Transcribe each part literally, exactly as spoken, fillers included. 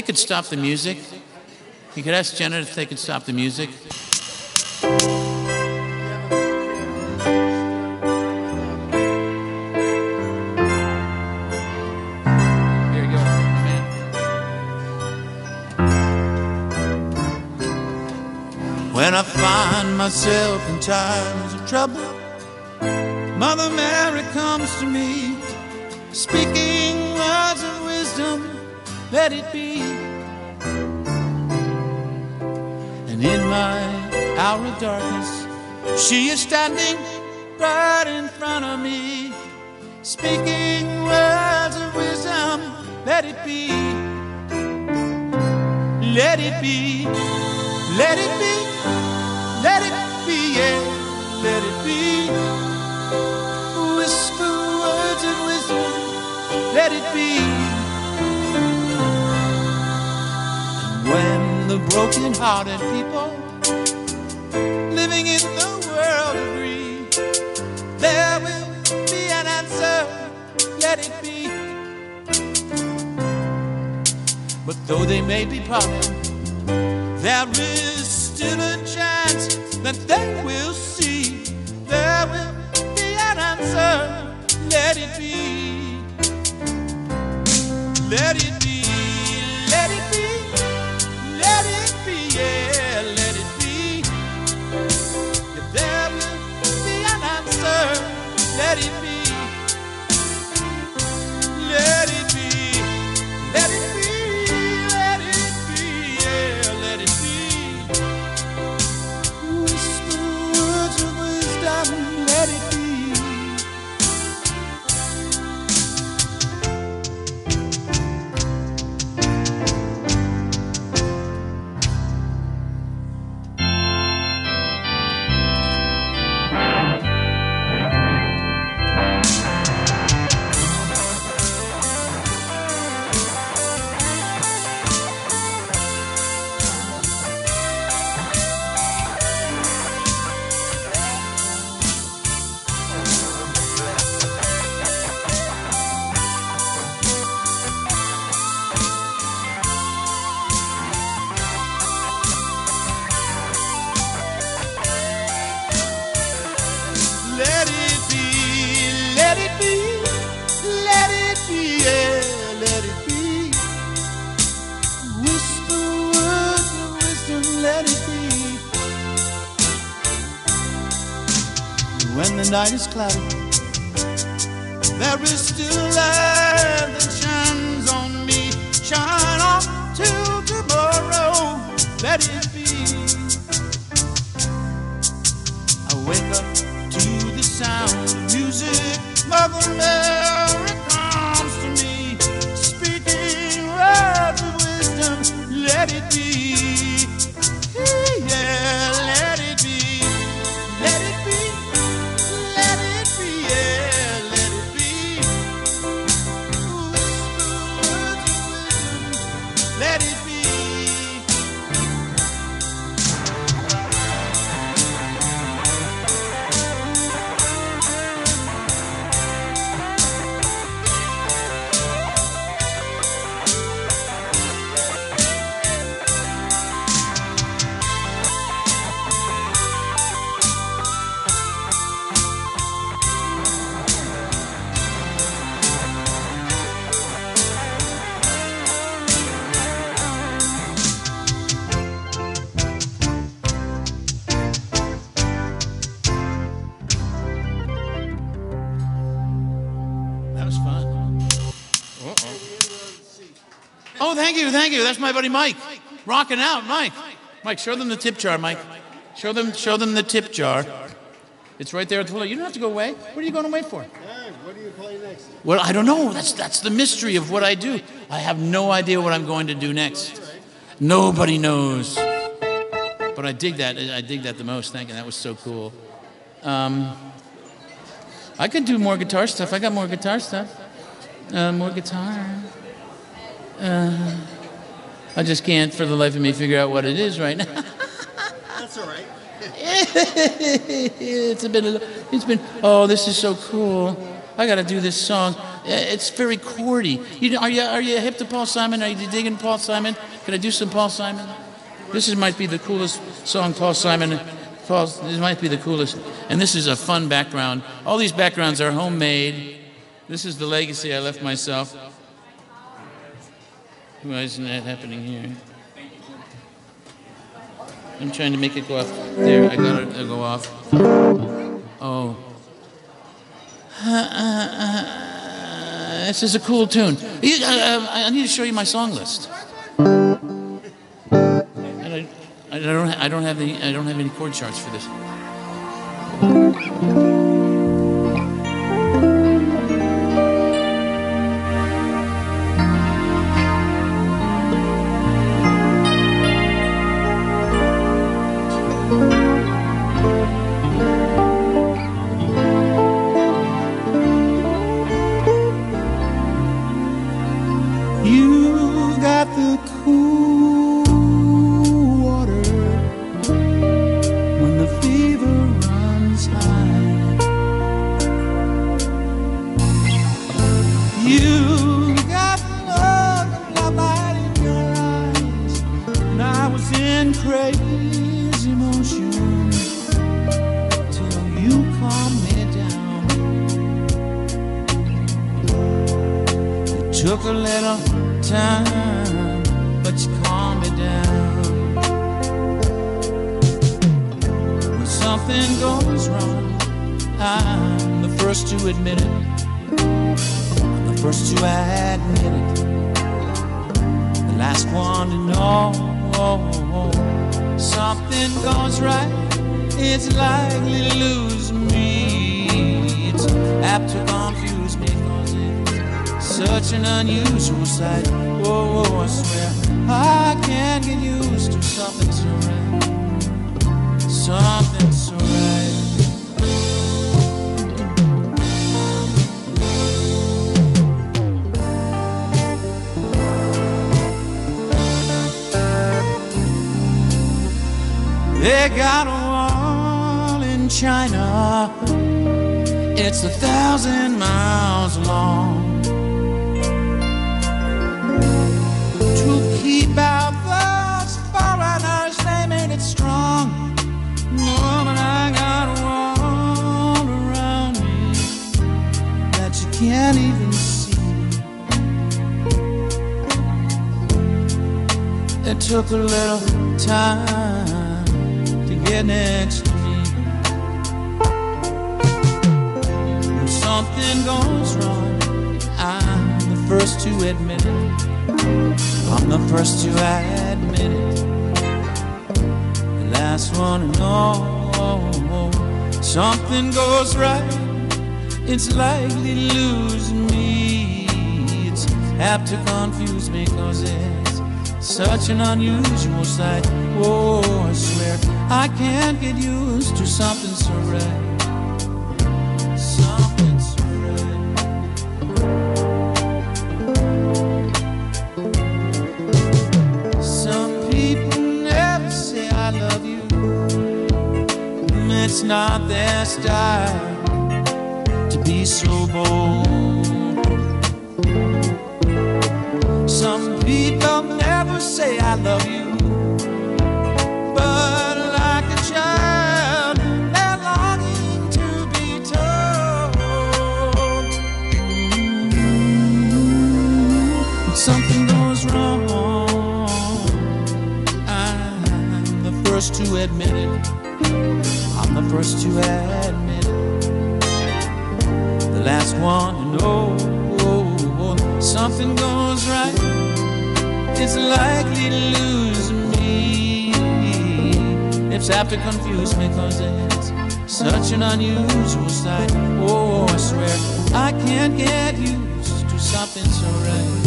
could stop the music. You could ask Jenna if they could stop the music. Here you go, man. When I find myself in times of trouble, Mother Mary comes to me, speaking words of wisdom, let it be. And in my hour of darkness, she is standing right in front of me, speaking words of wisdom, let it be. Let it be, let it be, let it be, yeah, let it be. Whisper words of wisdom, let it be. And when the broken-hearted people living in the world agree, there will be an answer, let it be. But though they may be parted, there is still a chance that they will see. There will be an answer, let it be. Let it be, let it be, let it be, yeah, let it be. If there will be an answer, let it be. Let it be, let it be, let it be, yeah, let it be. Whisper words of wisdom, let it be. Let it be, let it be, let it be, yeah, let it be. Whisper words of wisdom, let it be. When the night is cloudy, there is still a light that shines on me. Shine on till tomorrow, let it be. I wake up to the sound of music, Mother Mary comes to me, speaking words of wisdom, let it be. Yeah, let it be, let it be, let it be, yeah, let it be. Whisper words of wisdom, let it be. That was fun. Uh-oh. Oh, thank you, thank you. That's my buddy Mike. Rocking out, Mike. Mike, show them the tip jar, Mike. Show them, show them the tip jar. It's right there at the floor. You don't have to go away. What are you going away for? Hey, what do you play next? Well, I don't know. That's that's the mystery of what I do. I have no idea what I'm going to do next. Nobody knows. But I dig that. I dig that the most. Thank you. That was so cool. Um, I could do more guitar stuff. I got more guitar stuff. Uh, more guitar. Uh, I just can't, for the life of me, figure out what it is right now. That's all right. It's a bit. It's been. Oh, this is so cool. I got to do this song. It's very chordy. You, are you are you hip to Paul Simon? Are you digging Paul Simon? Can I do some Paul Simon? This is, might be the coolest song Paul Simon. Paul, this might be the coolest. And this is a fun background. All these backgrounds are homemade. This is the legacy I left myself. Why isn't that happening here? I'm trying to make it go off. There, I got it to go off. Oh. Uh, uh, uh, this is a cool tune. You, uh, I need to show you my song list. And I, I don't. I don't have any. I don't have any chord charts for this. You got the cool water when the fever runs high. You got the look of love light in your eyes, and I was in crazy motion till you calmed me down. It took a little time, but you calm me down. When something goes wrong, I'm the first to admit it. I'm the first to admit it. The last one to know. Something goes right, it's likely to lose me. It's apt to confuse me, cause it's such an unusual sight. Oh, I swear I can't get used to something so right. Something so right. They got a wall in China. It's a thousand miles long. Keep out those foreigners, they made it strong. No, but I got a wall around me that you can't even see. It took a little time to get next to me. When something goes wrong, I'm the first to admit it. I'm the first to admit it. The last one to know. Something goes right, it's likely to lose me. It's apt to confuse me, cause it's such an unusual sight. Oh, I swear I can't get used to something so right. Something so right. I love you. It's not their style to be so bold. Some people never say I love you, but like a child, they're longing to be told. When something goes wrong, first to admit it. I'm the first to admit it. The last one to know. Something goes right, it's likely to lose me. It's apt to confuse me, cause it's such an unusual sight. Oh, I swear I can't get used to something so right.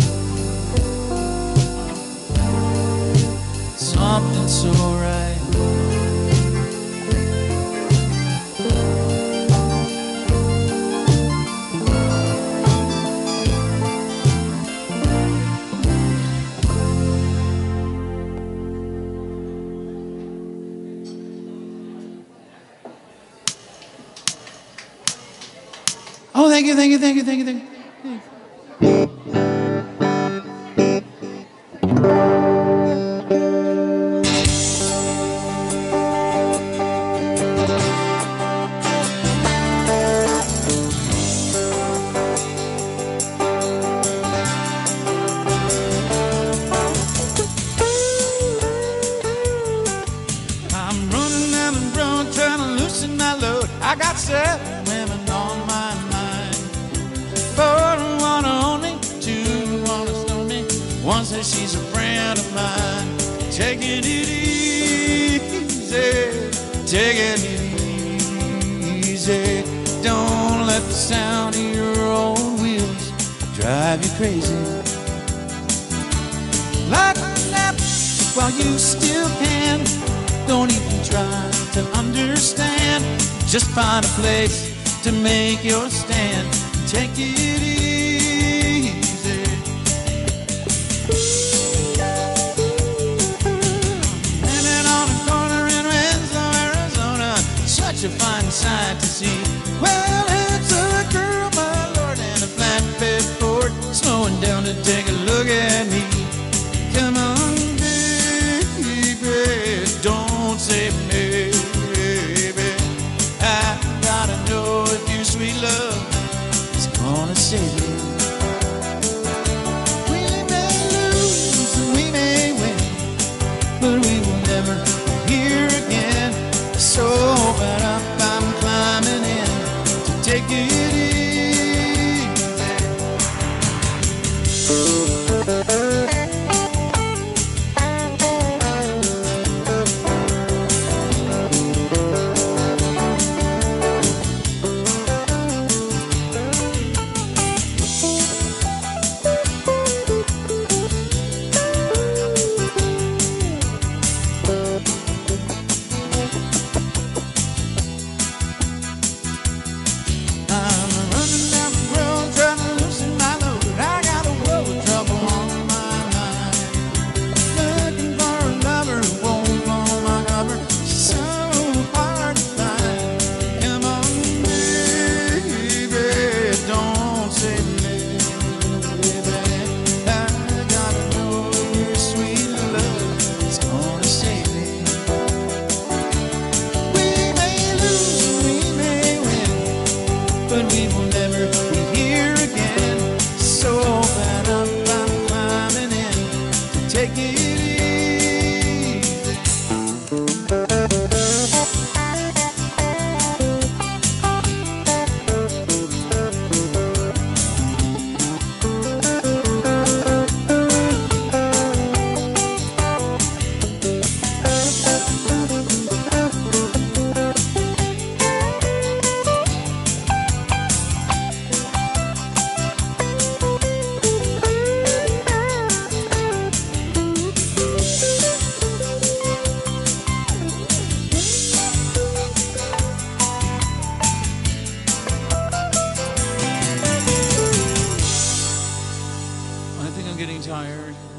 Something so right. Oh, thank you, thank you, thank you, thank you, thank you. I'm running down the road trying to loosen my load. I got seven women on my mind. Four wanna own me, two wanna stone me. One says she's a friend of mine. Taking it easy, taking it easy. Don't let the sound of your own wheels drive you crazy. Light a lamp while you still can. Don't even try to understand. Just find a place to make your stand. Take it easy. Living on a corner in Renzo, Arizona. Such a fine sight to see. Well, it's a girl, my lord, and a flatbed Ford slowing down to take a look at me. Come on, baby, don't say maybe. I gotta know if your sweet love is gonna save me. We may lose and we may win, but we will never be here again. So bad up, I'm climbing in to take it easy. I'm running down the road trying to loosen my load. I got a world of trouble on my mind. Looking for a lover who won't blow my cover. So hard to find. Come on, baby, don't say maybe. I gotta know your sweet love is gonna save me. We may lose, we may win, but we will never be here again. So bad up, I'm climbing in to take it easy. I think I'm getting tired.